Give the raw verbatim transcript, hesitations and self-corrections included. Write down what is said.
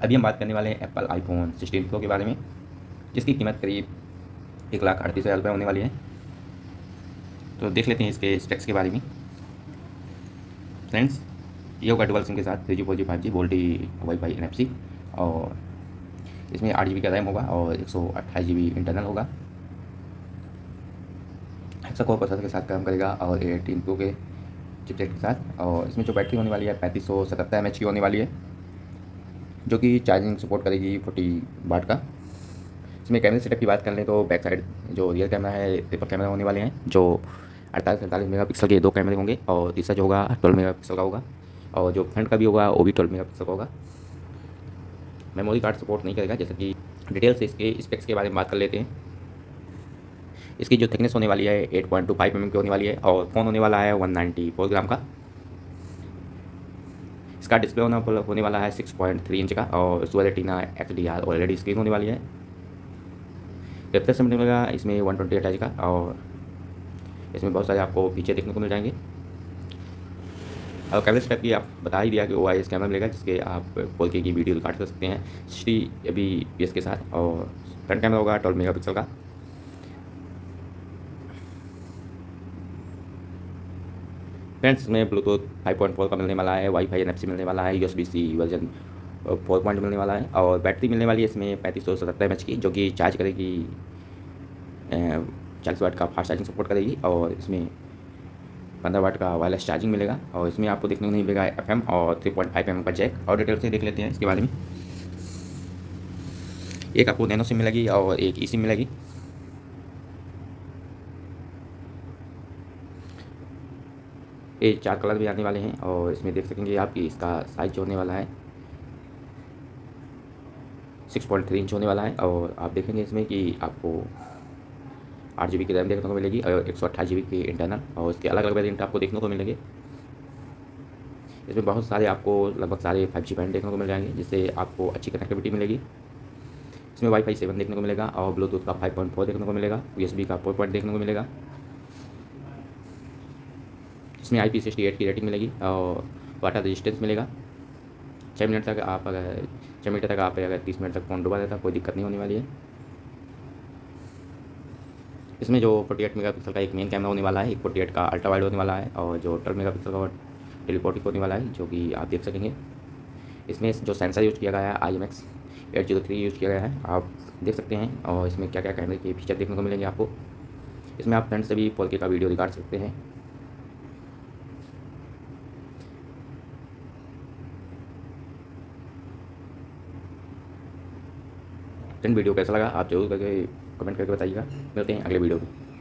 अभी हम बात करने वाले हैं एप्पल आईफोन सिक्सटीन प्रो के बारे में, जिसकी कीमत करीब एक लाख अड़तीस हज़ार रुपये होने वाली है। तो देख लेते हैं इसके स्पेक्स के बारे में। फ्रेंड्स, ये होगा डुअल सिम के साथ three G four G five G VoLTE wifi N F C, और इसमें आठ जी बी का रैम होगा और एक सौ अट्ठाईस जी बी इंटरनल होगा। हेक्सा कोर प्रोसेसर के साथ काम करेगा और एटीन प्रो के चिपसेट के साथ। और इसमें जो बैटरी होने वाली है पैंतीस सौ सतहत्तर एम एच की होने वाली है, जो कि चार्जिंग सपोर्ट करेगी फोर्टी वाट का। इसमें कैमरे सेटअप की बात कर लें तो बैक साइड जो रियर कैमरा है ट्रिपल कैमरा होने वाले हैं, जो अड़तालीस अड़तालीस मेगा पिक्सल के दो कैमरे होंगे, और तीसरा जो होगा ट्वेल्व मेगा पिक्सल का होगा, और जो फ्रंट का भी होगा वो भी ट्वेल्व मेगा पिक्सल का होगा। मेमोरी कार्ड सपोर्ट नहीं करेगा। जैसे कि डिटेल से इसके स्पेक्स के बारे में बात कर लेते हैं। इसकी जो थिकनेस होने वाली है eight point two five M M की होने वाली है, और फ़ोन होने वाला है वन नाइन्टी फोर ग्राम का। इसका डिस्प्ले होना होने वाला है सिक्स पॉइंट थ्री इंच का, और super retina X D R OLED screen होने वाली है। रिफ्रेश रेट मिलेगा इसमें वन ट्वेंटी एट का, और इसमें बहुत सारे आपको फीचर देखने को मिल जाएंगे। और कैमरा सेटअप की आप बता ही दिया कि ओ आई एस कैमरा मिलेगा, जिसके आप फोर के की वीडियो रिकॉर्ड कर सकते हैं सिक्सटी अभी पी एस के साथ। और फ्रंट कैमरा होगा ट्वेल्व मेगा पिक्सल का। फ्रेंड्स, इसमें ब्लूटूथ फाइव पॉइंट फोर का मिलने वाला है, वाईफाई एन एफ सी मिलने वाला है, U S B C version four point मिलने वाला है, और बैटरी मिलने वाली है इसमें पैंतीस सौ सतहत्तर एम एच की, जो कि चार्ज करेगी चालीस वाट का फास्ट चार्जिंग सपोर्ट करेगी। और इसमें पंद्रह वाट का वायरलेस चार्जिंग मिलेगा, और इसमें आपको देखने को नहीं मिलेगा एफ एम और three point five M M का जैक। और डिटेल से देख लेते हैं इसके बारे में। एक आपको नैनो सिम मिलेगी और एक ई सिम मिलेगी। ये चार कलर भी आने वाले हैं, और इसमें देख सकेंगे आप कि इसका साइज होने वाला है सिक्स पॉइंट थ्री इंच होने वाला है। और आप देखेंगे इसमें कि आपको आठ जी बी की रैम देखने को मिलेगी और एक सौ अट्ठाईस जी बी की इंटरनल, और इसके अलग अलग वेरिएंट आपको देखने को मिलेंगे। इसमें बहुत सारे आपको लगभग सारे फाइव जी बैंड देखने को मिल जाएंगे, जिससे आपको अच्छी कनेक्टिविटी मिलेगी। इसमें वाईफाई सेवन देखने को मिलेगा, और ब्लूटूथ का फाइव पॉइंट फोर देखने को मिलेगा, यू एस बी का फोर पॉइंट देखने को मिलेगा। इसमें आई पी सिक्सटी एट की रेटिंग मिलेगी, और वाटर रेजिस्टेंस मिलेगा। छः मिनट तक आप अगर छः मिनट तक आप अगर तीस मिनट तक फ़ोन डुबा देता कोई दिक्कत नहीं होने वाली है। इसमें जो फोर्टी एट मेगा पिक्सल का एक मेन कैमरा होने वाला है, एक फोर्टी एट का अल्ट्रा वाइड होने वाला है, और जो ट्वेल्व मेगा पिक्सल का टेलीपोर्टिक होने वाला है, जो कि आप देख सकेंगे। इसमें जो सेंसर यूज़ किया गया है I M X eight zero three use किया गया है, आप देख सकते हैं। और इसमें क्या क्या कैमरे के फीचर देखने को मिलेंगे आपको। इसमें आप फ्रंट से भी फोर के का वीडियो रिकॉर्ड सकते हैं। फ्रेंड, वीडियो कैसा लगा आप जरूर करके कमेंट करके बताइएगा। मिलते हैं अगले वीडियो में।